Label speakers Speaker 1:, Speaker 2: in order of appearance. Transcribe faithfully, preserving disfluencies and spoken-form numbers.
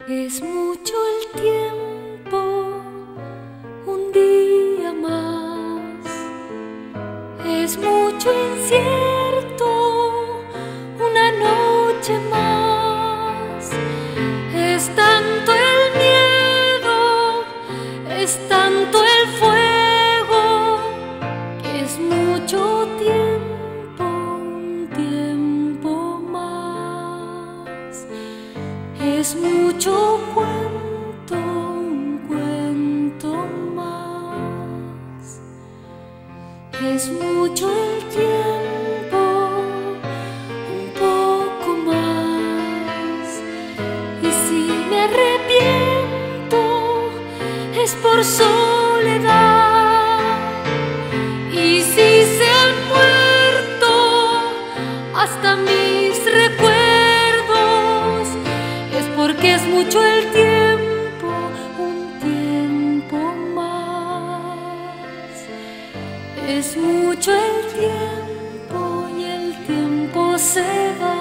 Speaker 1: Es mucho el tiempo, un día más. Es mucho incierto, una noche más. Es tanto el miedo, es tanto el fuego, que es mucho tiempo, un tiempo más. Es mucho cuento, un cuento más. Es mucho el tiempo, un poco más. Y si me arrepiento es por soledad. Y si se han muerto hasta mis recuerdos, es porque es mucho el tiempo, un tiempo más. Es mucho el tiempo y el tiempo se va.